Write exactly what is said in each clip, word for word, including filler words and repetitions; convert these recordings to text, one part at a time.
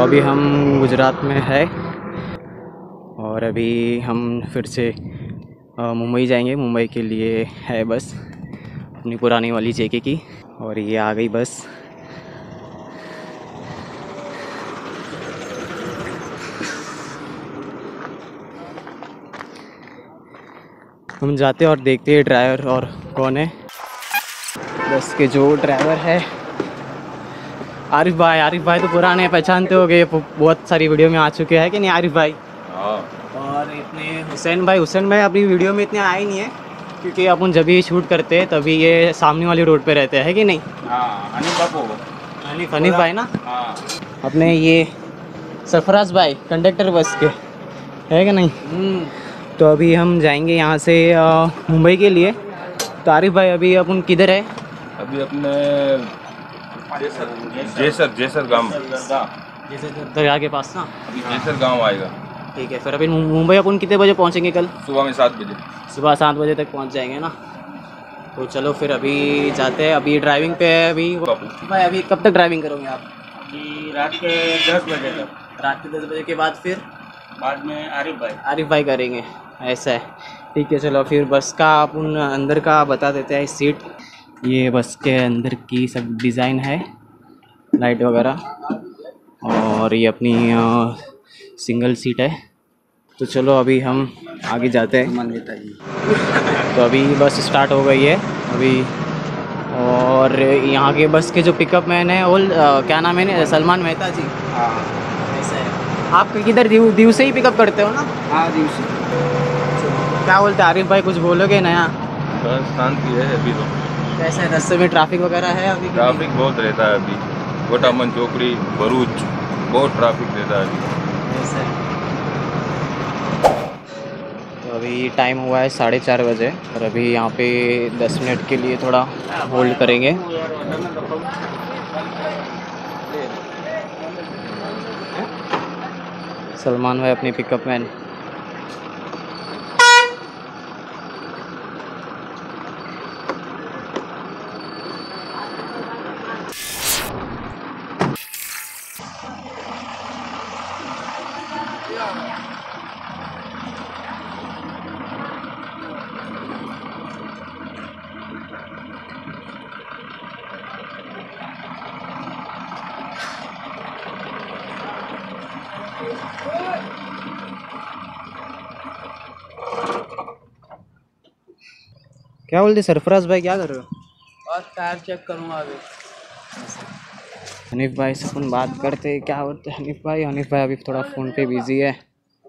अभी हम गुजरात में है और अभी हम फिर से मुंबई जाएंगे। मुंबई के लिए है बस अपनी पुरानी वाली जेके की, और ये आ गई बस। हम जाते और देखते हैं ड्राइवर और कौन है। बस के जो ड्राइवर है आरिफ भाई। आरिफ भाई तो पुराने पहचानते हो गए, बहुत सारी वीडियो में आ चुके हैं कि नहीं आरिफ भाई? हाँ। और इतने हुसैन भाई हुसैन भाई अपनी वीडियो में इतने आए नहीं है, क्योंकि अपन जब भी शूट करते हैं तभी ये सामने वाली रोड पे रहते हैं कि नहीं? हाँ, हनीफ बाबू, हनीफ हनीफ भाई ना। हाँ। अपने ये सरफराज भाई कंडक्टर बस के है कि नहीं? तो अभी हम जाएंगे यहाँ से मुंबई के लिए। तो आरिफ भाई अभी अपन किधर है? अभी अपने जेसर जेसर गांव, जैसे दरिया के पास ना। अभी जेसर गांव आएगा। ठीक है, फिर अभी मुंबई अपन कितने बजे पहुँचेंगे कल? सुबह में सात बजे। सुबह सात बजे तक पहुँच जाएंगे ना। तो चलो फिर अभी जाते हैं। अभी ड्राइविंग पे है अभी भाई। अभी कब तक ड्राइविंग करोगे आप? कि रात के दस बजे तक। रात के दस बजे के बाद फिर बाद में आरिफ भाई आरिफ भाई करेंगे, ऐसा है। ठीक है चलो फिर बस का अपन अंदर का बता देते हैं। सीट ये बस के अंदर की सब डिज़ाइन है, लाइट वगैरह, और ये अपनी आ, सिंगल सीट है। तो चलो अभी हम आगे जाते हैं। तो अभी बस स्टार्ट हो गई है अभी, और यहाँ के बस के जो पिकअप मैन है वो क्या नाम है, सलमान मेहता जी। हाँ ऐसा है। आप किधर दीव दीव से ही पिकअप करते हो ना? हाँ दीव से। क्या बोलते हैं आरिफ भाई, कुछ बोलोगे नया? बस शांति है अभी तो। कैसे है रास्ते में, ट्रैफिक वगैरह है अभी? ट्रैफिक बहुत रहता है अभी, गोटामन चौकड़ी भरूच बहुत ट्रैफिक रहता है अभी। ऐसा है। तो अभी टाइम हुआ है साढ़े चार बजे, और अभी यहाँ पे दस मिनट के लिए थोड़ा होल्ड करेंगे। सलमान भाई अपनी पिकअप मैन। क्या बोलते सरफराज भाई, क्या कर रहे हो? और टायर चेक करूँगा अभी। हनीफ भाई से अपन बात करते हैं। क्या बोलते हैं हनीफ भाई? हनीफ भाई अभी थोड़ा फ़ोन पे बिजी है।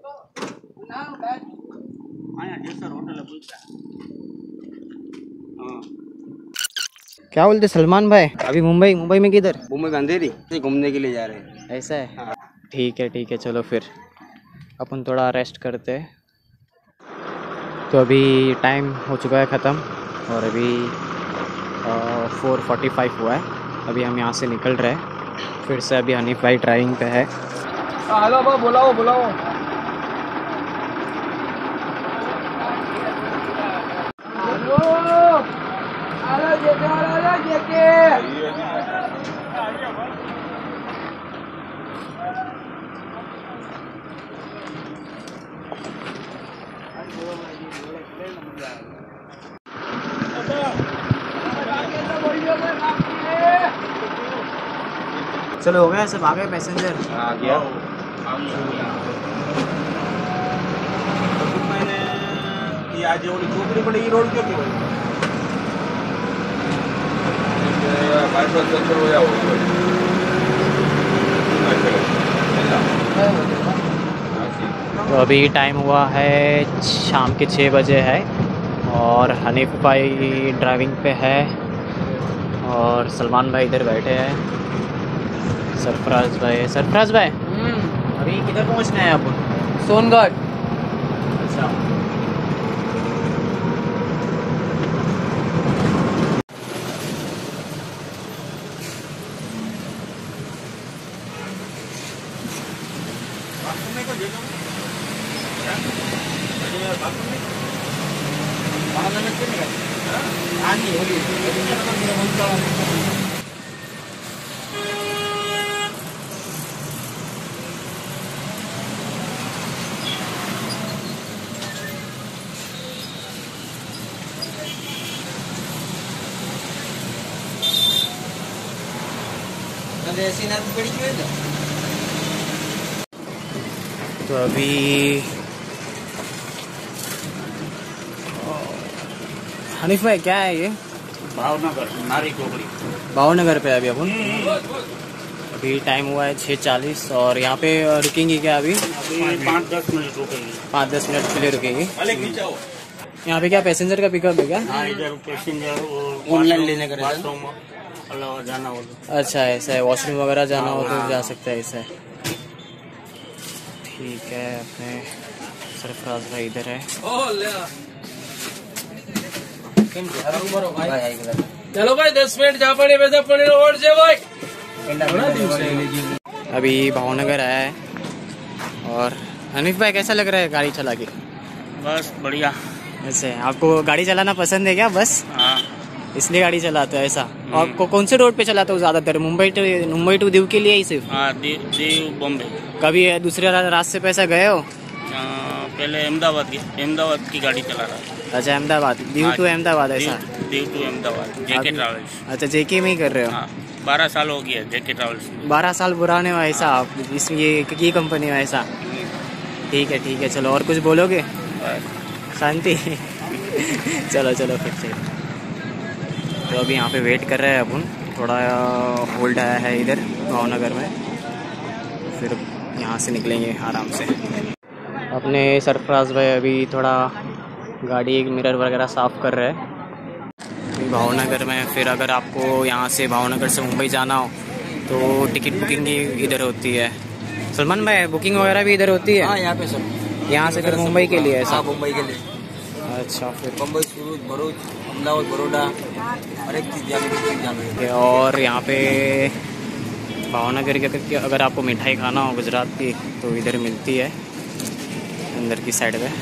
क्या बोलते सलमान भाई, अभी मुंबई मुंबई में किधर? मुंबई में अंधेरी से घूमने के लिए जा रहे हैं। ऐसा है। ठीक है ठीक है चलो फिर अपन थोड़ा रेस्ट करते हैं। तो अभी टाइम हो चुका है ख़त्म, और अभी फोर फोर्टी फाइव हुआ है। अभी हम यहाँ से निकल रहे हैं फिर से। अभी हनीफ भाई ड्राइविंग पे है। हेलो भाई, बुलाओ बुलाओ। चलो हो गया सब, आ गए पैसेंजर? आ गया। मैंने ये आज वो चौकड़ी पड़ेगी रोड क्यों की तो अभी टाइम हुआ है शाम के छः बजे है, और हनीफ भाई ड्राइविंग पे है, और सलमान भाई इधर बैठे हैं। सरफराज भाई सरफराज भाई अभी किधर पहुंचना है आप? सोनगढ़। अच्छा। तो अभी हनीफ भाई क्या है ये? भावनगर नारी चौकड़ी। भावनगर पे अभी अपन अभी टाइम हुआ है छः चालीस और यहाँ पे रुकेंगे क्या अभी? अभी पाँच दस मिनट रुकेंगे। पाँच दस मिनट के लिए रुकेंगे। यहाँ पे क्या पैसेंजर का पिकअप है क्या? हाँ, इधर पैसेंजर ऑनलाइन लेने का बाथरूम अलावा जाना हो तो। अच्छा ऐसा है, वॉशरूम वगैरह जाना हो तो जा सकता है ऐसा है। ठीक है, अपने सरफराज भाई इधर है। चलो भाई दस मिनट जा पड़े वैसा पड़े और से भाई। अभी भावनगर आया है और हनीफ भाई कैसा लग रहा है गाड़ी चला के? बस बढ़िया। ऐसे आपको गाड़ी चलाना पसंद है क्या? बस हाँ, इसलिए गाड़ी चलाते हो ऐसा? और को, कौन से रोड पे चलाते हो ज्यादातर? मुंबई टू मुंबई टू दीव के लिए ही सिर्फ? हाँ, दीव दीव बॉम्बे। कभी दूसरे रा, रास्ते पे ऐसा गए हो? आ, पहले अहमदाबाद की अहमदाबाद की गाड़ी चला रहा था। अच्छा अहमदाबाद, दीव हाँ, टू अहमदाबाद ऐसा? Diu Diu to Ahmedabad JK travels. अच्छा जेके में ही कर रहे हो? हाँ, बारह साल हो गया जेके ट्रैवल्स। बारह साल पुराने हो ऐसा आप इस ये ये कंपनी हो ऐसा? ठीक है ठीक है, चलो और कुछ बोलोगे? शांति। चलो चलो फिर से। तो अभी यहाँ पे वेट कर रहे हैं अपन, थोड़ा होल्ड आया है इधर भावनगर में, फिर यहाँ से निकलेंगे आराम से। अपने सरफराज भाई अभी थोड़ा गाड़ी मिरर वगैरह साफ़ कर रहे हैं भावनगर में। फिर अगर आपको यहाँ से भावनगर से मुंबई जाना हो तो टिकट बुकिंग इधर होती है। सलमान भाई बुकिंग वगैरह भी इधर होती है? हाँ, यहाँ पे सब यहाँ से फिर मुंबई के लिए ऐसा? हाँ, मुंबई के लिए। अच्छा, फिर मुंबई, सूरत, भरूच, अहमदाबाद, बड़ौदा, हर एक चीज़ जाने। और यहाँ पे भावनगर के अगर आपको मिठाई खाना हो गुजरात की तो इधर मिलती है अंदर की साइड पे।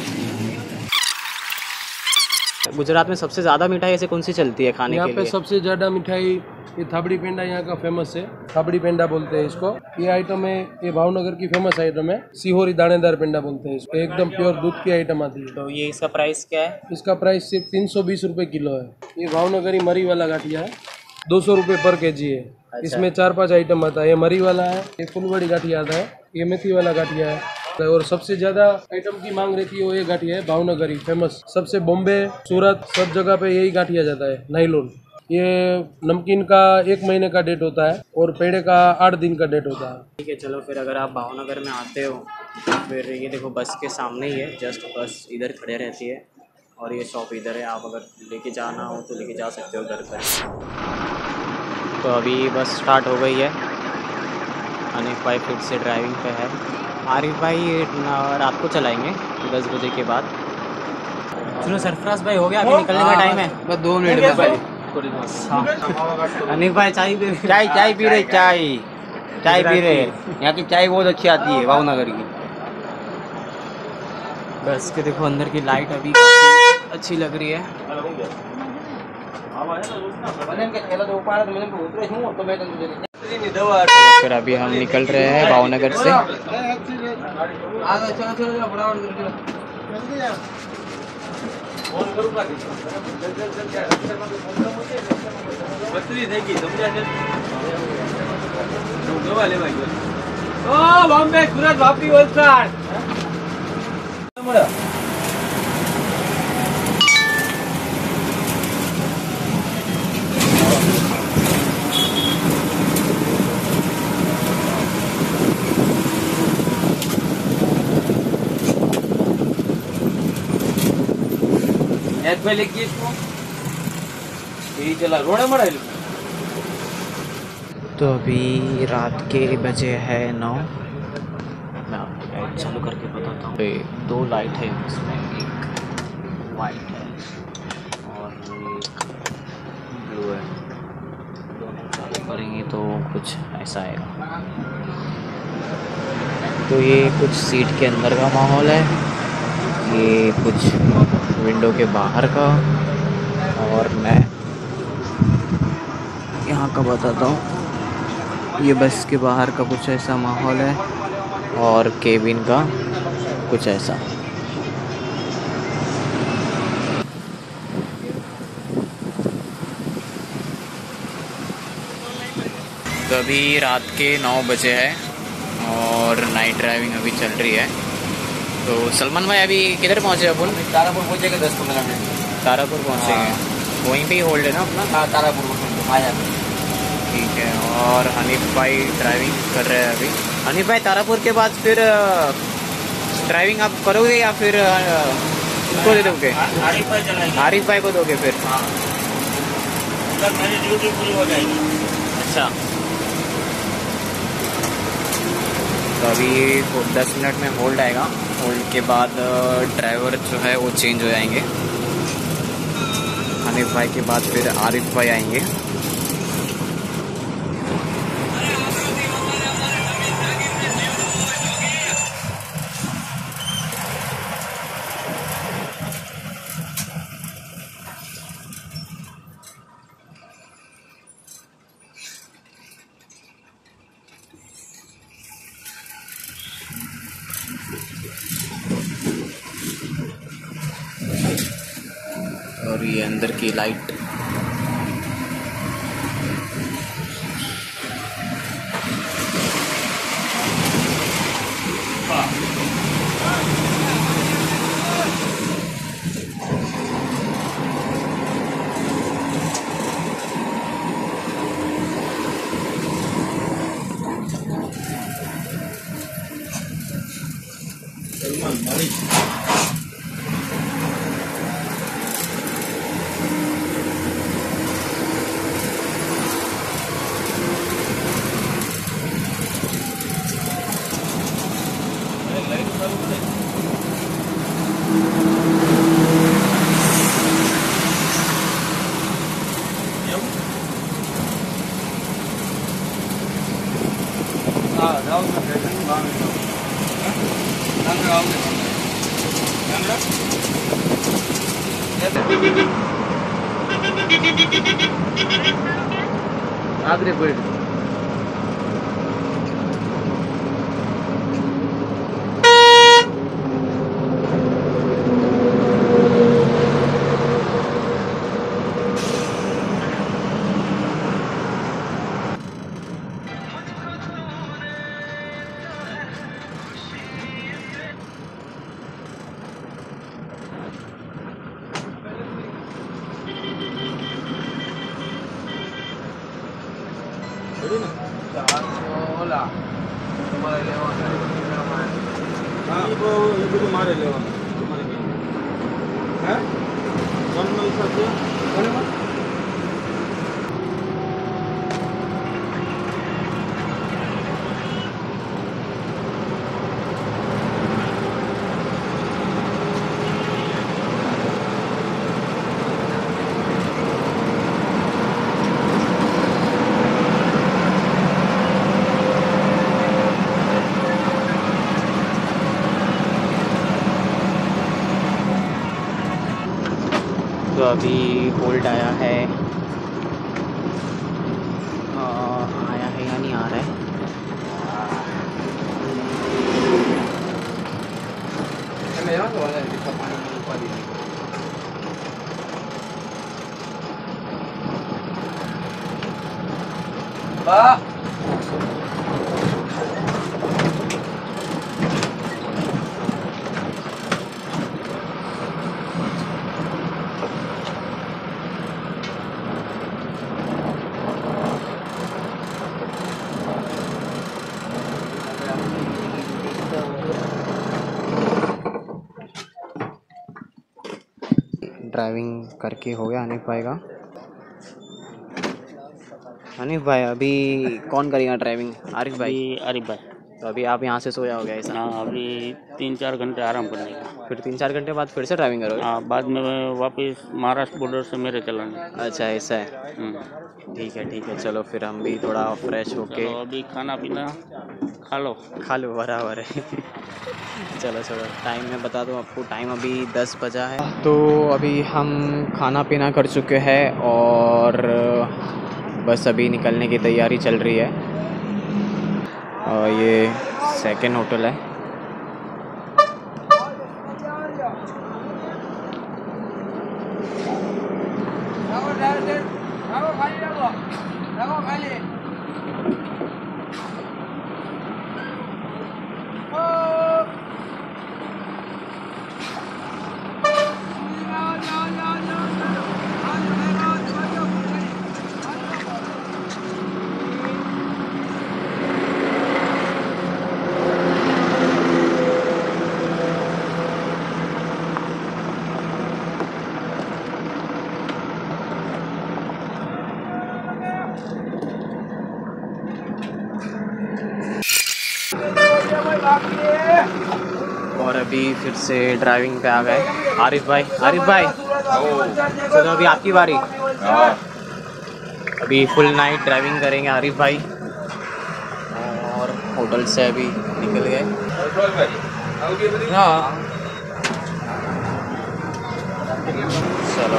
गुजरात में सबसे ज़्यादा मिठाई ऐसे कौन सी चलती है खाने यहाँ के पे लिए? सबसे ज़्यादा मिठाई ये थाबड़ी पेंडा यहाँ का फेमस है। थाबड़ी पेंडा बोलते हैं इसको। ये आइटम है, ये भावनगर की फेमस आइटम है। सीहोरी दानेदार पेंडा बोलते हैं इसको। एकदम प्योर दूध की आइटम आती है। तो ये इसका प्राइस क्या है? इसका प्राइस सिर्फ तीन सौ बीस रुपये किलो है। ये भावनगरी मरी वाला गाठिया है, दो सौ रुपये पर के जी है। इसमें चार पाँच आइटम आता है। ये मरी वाला है, ये फुलवड़ी गाठिया आता है, ये मेथी वाला गाठिया है। और सबसे ज्यादा आइटम की मांग रहती है वो ये गाठिया है भावनगरी फेमस। सबसे बॉम्बे, सूरत, सब जगह पे यही गाठिया जाता है, नाइलोन। ये नमकीन का एक महीने का डेट होता है और पेड़े का आठ दिन का डेट होता है। ठीक है, चलो फिर अगर आप भावनगर में आते हो तो फिर ये देखो बस के सामने ही है, जस्ट बस इधर खड़े रहती है और ये शॉप इधर है। आप अगर लेके जाना हो तो लेके जा सकते हो घर पर। तो अभी बस स्टार्ट हो गई है। हनीफ भाई फिर से ड्राइविंग पे है। आरिफ भाई रात को चलाएंगे दस बजे के बाद। सुनो सरफराज भाई, हो गया अभी निकलने का टाइम है? बस दो मिनट में। हनीफ भाई चाय पी चाय चाय पी रहे चाय चाय पी रहे यहाँ की चाय बहुत अच्छी आती है भावनगर की। बस के देखो अंदर की लाइट अभी काफी अच्छी लग रही है। फिर अभी हम निकल रहे हैं भावनगर से। बॉम्बे, सूरत, वापी, वलसाड। चला रोड़ा मरा। तो अभी रात के बजे है नौ। मैं आपको लाइट चालू करके बताता हूँ। दो लाइट है इसमें, एक वाइट है और एक ब्लू है। दोनों चालू करेंगे तो कुछ ऐसा आएगा। तो ये कुछ सीट के अंदर का माहौल है, ये कुछ विंडो के बाहर का, और मैं यहाँ का बताता हूँ। ये बस के बाहर का कुछ ऐसा माहौल है और केबिन का कुछ ऐसा। तो अभी रात के नौ बजे है और नाइट ड्राइविंग अभी चल रही है। तो सलमान भाई अभी किधर पहुँचे अपन? तारापुर पहुँचेगा दस पंद्रह मिनट। तारापुर पहुँचेंगे, वहीं पे ही होल्ड है ना अपना? हाँ तारापुर माया। ठीक है। और हनीफ भाई ड्राइविंग कर रहे हैं अभी। हनीफ भाई तारापुर के बाद फिर ड्राइविंग आप करोगे या फिर उनको दे दोगे? आरिफ भाई चलाएंगे। आरिफ भाई को दोगे फिर? हाँ, उधर मेरी ड्यूटी पूरी हो जाएगी। अच्छा, तो अभी वो दस मिनट में होल्ड आएगा। होल्ड के बाद ड्राइवर जो है वो चेंज हो जाएंगे। हनीफ भाई के बाद फिर आरिफ भाई आएंगे। और ये अंदर की लाइट। आगरे बैठ मारे लेवा तो अभी होल्ड आया है, आ, आया है या नहीं आ रहा है? ड्राइविंग करके हो गया हनीफ भाई का। हनीफ भाई अभी कौन करेगा ड्राइविंग? आरिफ भाई। आरिफ भाई। तो अभी आप यहाँ से सो जाओगे ऐसा? हाँ, अभी तीन चार घंटे आराम करने का। फिर तीन चार घंटे बाद फिर से ड्राइविंग करोगे? हाँ, बाद में वापस महाराष्ट्र बॉर्डर से मेरे चलाने। अच्छा ऐसा है, ठीक है ठीक है। चलो फिर हम भी थोड़ा फ्रेश होके चलो अभी खाना पीना खा लो। खा लो, बराबर है। चलो चलो, टाइम मैं बता दूं आपको, टाइम अभी दस बजा है। तो अभी हम खाना पीना कर चुके हैं और बस अभी निकलने की तैयारी चल रही है। और ये सेकंड होटल है। और अभी फिर से ड्राइविंग पे आ गए आरिफ भाई। आरिफ भाई चलो अभी आपकी बारी। अभी फुल नाइट ड्राइविंग करेंगे आरिफ भाई, और होटल से अभी निकल गए। हाँ चलो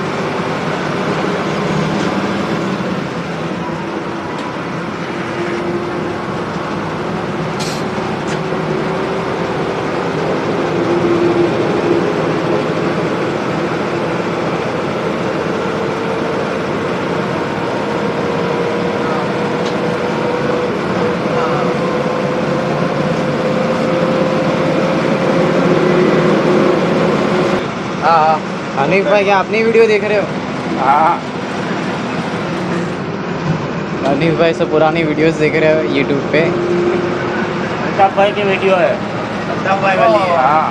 अनिक भाई, क्या अपनी वीडियो देख रहे हो? हाँ, अनिक भाई सब पुरानी वीडियोस देख रहे हो यूट्यूब पे। अल्ताफ भाई की वीडियो है। अल्ताफ भाई वाली है। हाँ,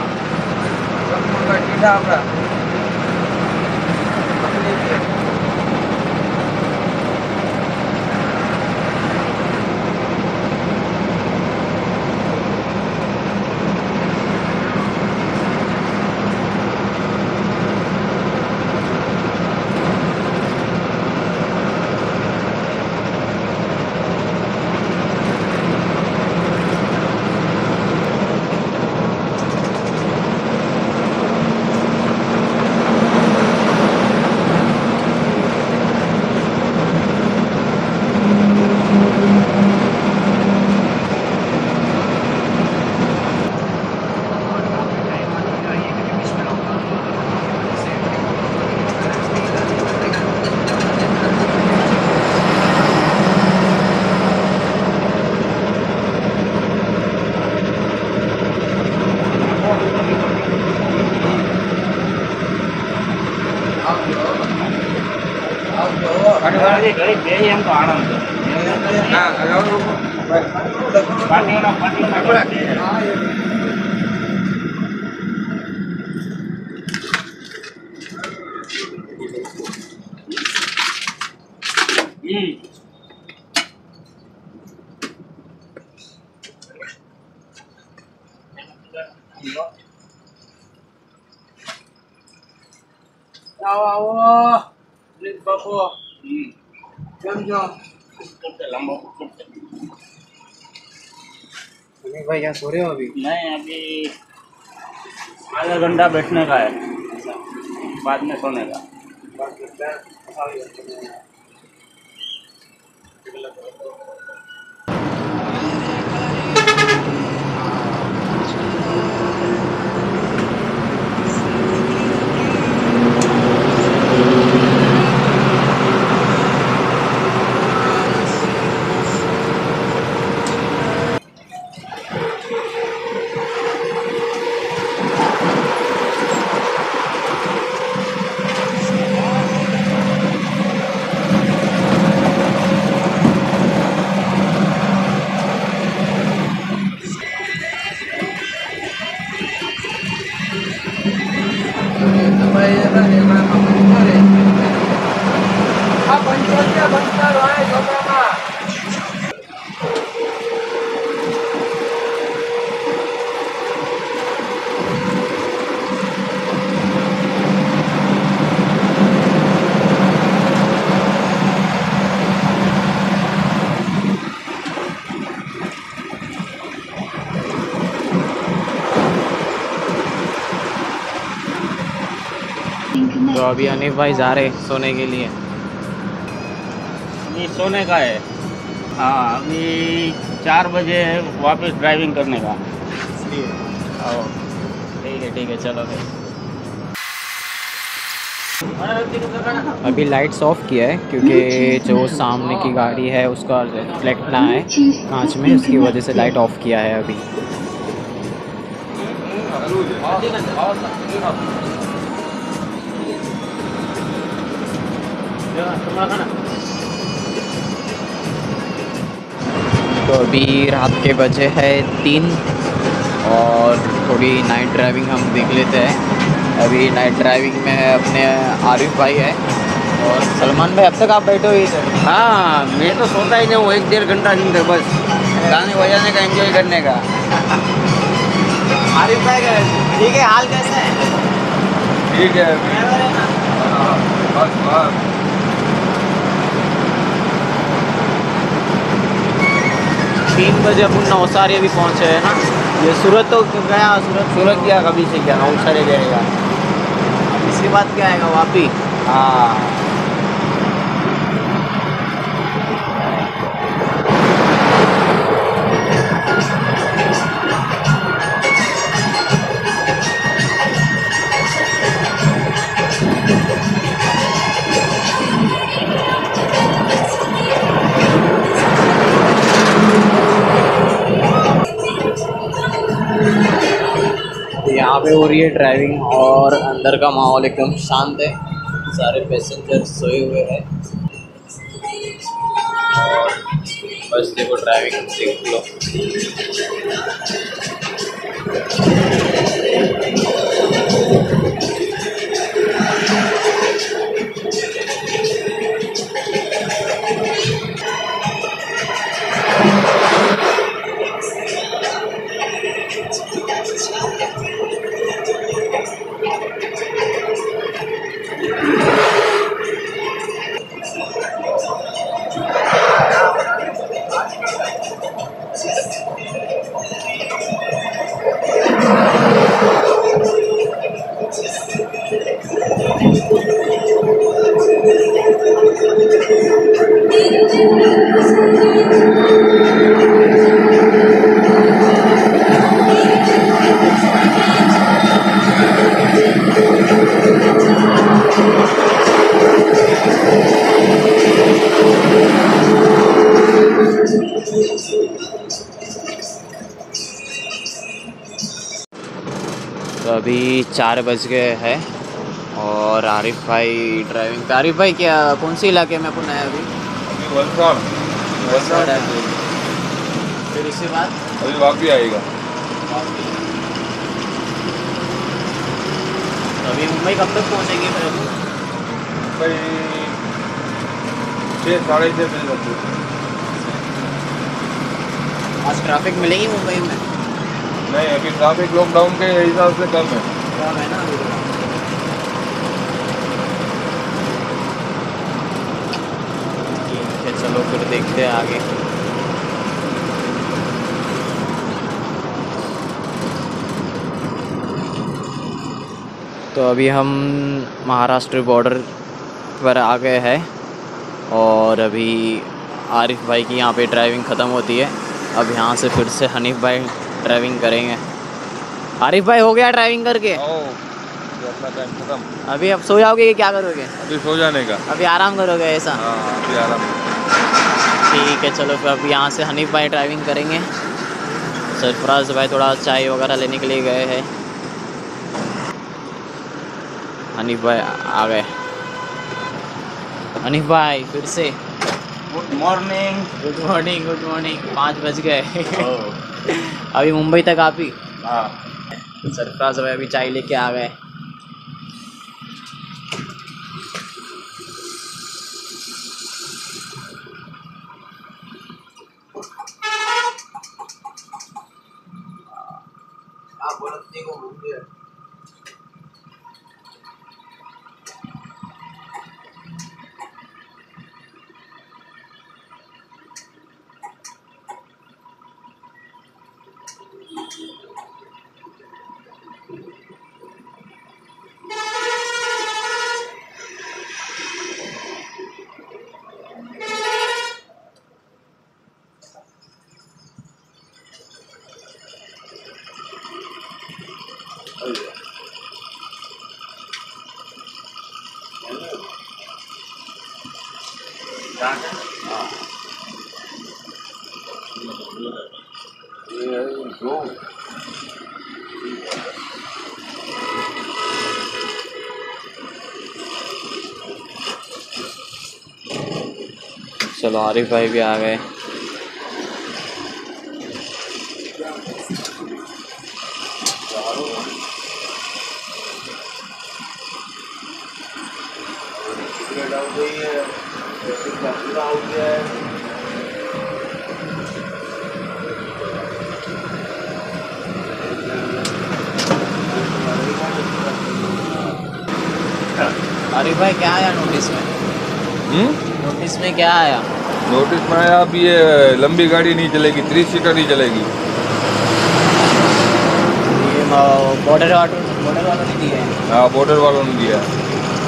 ઘડી બે એમ તો આનંદ આવો આવો પ્લીઝ બાપુ કેમ છો? अनिक भाई क्या सो रहे हो अभी? नहीं, अभी आधा घंटा बैठने का है, बाद में सोने का। तो अभी अनिक भाई जा रहे सोने के लिए। अभी सोने का है। हाँ, अभी चार बजे वापस ड्राइविंग करने का। आओ ठीक है ठीक है चलो फिर। अभी लाइट्स ऑफ किया है क्योंकि जो सामने की गाड़ी है उसका रिफ्लेक्ट ना है कांच में, उसकी वजह से लाइट ऑफ किया है अभी। तो अभी रात के बजे है तीन और थोड़ी नाइट ड्राइविंग हम देख लेते हैं। अभी नाइट ड्राइविंग में अपने आरिफ भाई है और सलमान भाई। अब तक आप बैठे हुए थे? हाँ, मैं तो सोता ही नहीं हूँ, एक डेढ़ घंटा नींद है बस। गाने बजाने का, एंजॉय करने का। आरिफ भाई का ठीक है, हाल कैसा है? ठीक है ड्राइवर है ना? हाँ, बस बस तीन बजे अपन नवसारी अभी पहुँचे हैं ना। ये सूरत तो गया, सूरत सूरत गया, कभी से गया, नवसारी जाएगा। इसके बाद क्या आएगा वापी? हाँ, यहाँ पे हो रही है ड्राइविंग और अंदर का माहौल एकदम शांत है, सारे पैसेंजर सोए हुए हैं और बस देखो ड्राइविंग देख लो। तो अभी चार बज गए हैं और आरिफ भाई ड्राइविंग पे। आरिफ भाई क्या कौन से इलाके में अपन आए अभी? अभी वलसाड़ वलसाड़ फिर इसके बाद अभी वापी आएगा। तो अभी मुंबई कब तक पहुंचेंगे फिर अभी? भाई छः साढ़े छः बजे तक। आज ट्रैफिक मिलेगी मुंबई में? नहीं, अभी ट्रैफिक लॉकडाउन के हिसाब से कम है। कम है ना अभी तो। ठीक है, चलो फिर देखते हैं आगे। तो अभी हम महाराष्ट्र बॉर्डर पर आ गए हैं और अभी आरिफ भाई की यहाँ पे ड्राइविंग ख़त्म होती है। अब यहाँ से फिर से हनीफ भाई ड्राइविंग करेंगे। आरिफ भाई हो गया ड्राइविंग करके? आओ, अपना टाइम खत्म। अभी अब सो जाओगे कि क्या करोगे? अभी सो जाने का। अभी आराम करोगे ऐसा? हाँ, अभी आराम। ठीक है, चलो फिर अब यहाँ से हनीफ भाई ड्राइविंग करेंगे। सरफराज भाई थोड़ा चाय वगैरह लेने के लिए गए हैं। हनीफ भाई आ गए। हनीफ भाई फिर से good morning. Good morning. Good morning. पाँच बज गए। अभी मुंबई तक आप ही? हाँ, सरफराज भाई अभी चाय लेके आ गए। चलो आरिफ भाई भी आ गए। आरिफ भाई क्या आया नोटिस में? हम्म नोटिस में क्या आया? नोटिस में आया अब ये लंबी गाड़ी नहीं चलेगी, थ्री सीटर ही चलेगी। ये बॉर्डर वालों बॉर्डर वालों ने दिया है। हाँ बॉर्डर वालों ने दिया है।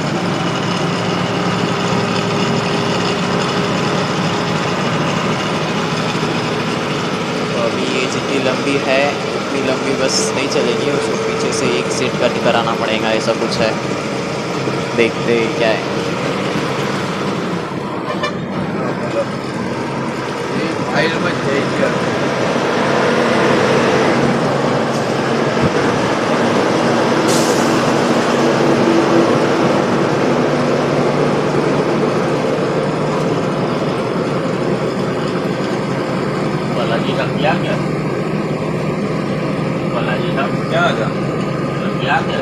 तो अभी ये जितनी लंबी है उतनी लंबी बस नहीं चलेगी, उसको पीछे से एक सीट कट कराना पड़ेगा, ऐसा कुछ है। देखते हैं क्या है। बालाजी का क्या क्या बालाजी का क्या था? क्या क्या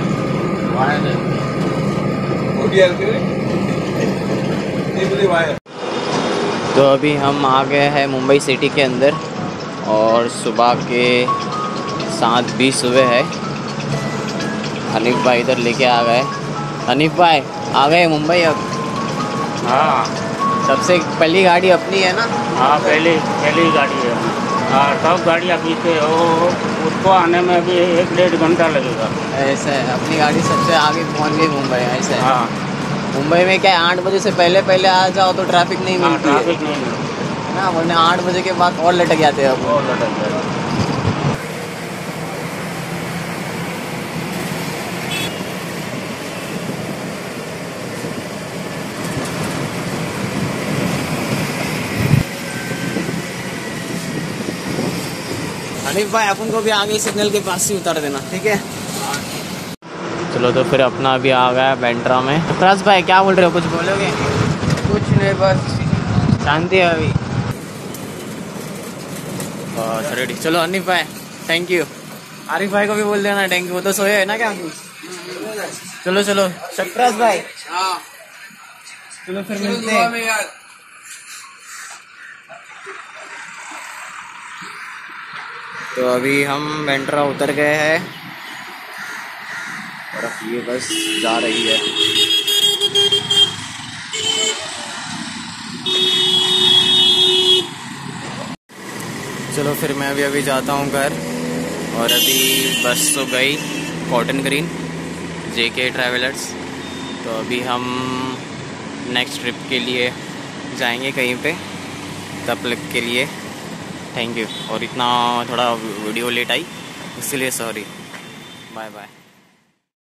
तो अभी हम आ गए हैं मुंबई सिटी के अंदर और सुबह के सात बीस हुए है। हनीफ भाई इधर लेके आ गए। हनीफ भाई आ गए मुंबई अब। हाँ सबसे पहली गाड़ी अपनी है ना? हाँ पहली पहली गाड़ी है। हाँ सब गाड़ियाँ पीछे वो उसको आने में भी एक डेढ़ घंटा लगेगा। ऐसा है, अपनी गाड़ी सबसे आगे पहुंच गई मुंबई। ऐसा है। हाँ मुंबई में क्या है, आठ बजे से पहले पहले आ जाओ तो ट्रैफिक नहीं हाँ मिलती है ट्रैफिक नहीं मिलता ना, वरना आठ बजे के बाद और लटक जाते हैं अब। और लटक जाएगा। हनीफ भाई अपन को भी आगे सिग्नल के पास ही उतार देना, ठीक है? चलो तो फिर अपना भी आ गया बैंड्रा में। सरफराज भाई क्या बोल रहे हो, कुछ बोलोगे? कुछ नहीं, बस शांति है अभी। बस रेडी। चलो हनीफ भाई थैंक यू। आरिफ भाई को भी बोल देना थैंक यू, वो तो सोए है ना क्या? चलो चलो सरफराज भाई। हाँ चलो फिर मिलते हैं। यार। तो अभी हम बैंड्रा उतर गए हैं और अब ये बस जा रही है। चलो फिर मैं अभी अभी जाता हूँ घर। और अभी बस तो गई कॉटन ग्रीन जेके ट्रैवलर्स। तो अभी हम नेक्स्ट ट्रिप के लिए जाएंगे कहीं पे, तब तक के लिए थैंक यू। और इतना थोड़ा वीडियो लेट आई इसलिए सॉरी। Bye bye.